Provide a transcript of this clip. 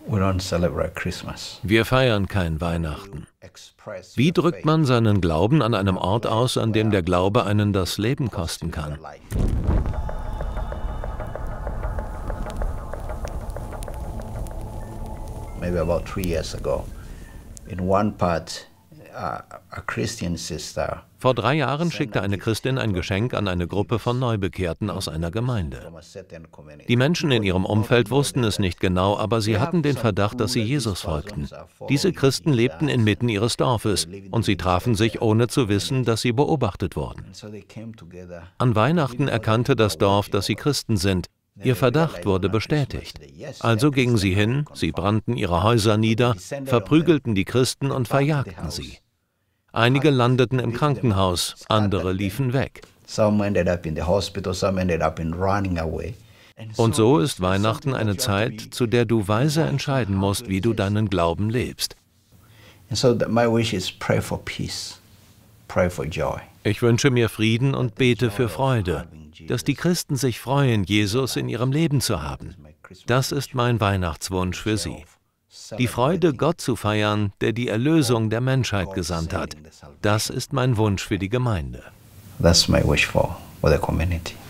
Wir feiern kein Weihnachten. Wie drückt man seinen Glauben an einem Ort aus, an dem der Glaube einen das Leben kosten kann? Maybe about 3 years ago, in one part, a Christian sister. Vor 3 Jahren schickte eine Christin ein Geschenk an eine Gruppe von Neubekehrten aus einer Gemeinde. Die Menschen in ihrem Umfeld wussten es nicht genau, aber sie hatten den Verdacht, dass sie Jesus folgten. Diese Christen lebten inmitten ihres Dorfes und sie trafen sich, ohne zu wissen, dass sie beobachtet wurden. An Weihnachten erkannte das Dorf, dass sie Christen sind. Ihr Verdacht wurde bestätigt. Also gingen sie hin, sie brannten ihre Häuser nieder, verprügelten die Christen und verjagten sie. Einige landeten im Krankenhaus, andere liefen weg. Und so ist Weihnachten eine Zeit, zu der du weise entscheiden musst, wie du deinen Glauben lebst. Ich wünsche mir Frieden und bete für Freude, dass die Christen sich freuen, Jesus in ihrem Leben zu haben. Das ist mein Weihnachtswunsch für sie. Die Freude, Gott zu feiern, der die Erlösung der Menschheit gesandt hat. Das ist mein Wunsch für die Gemeinde. That's my wish for the community.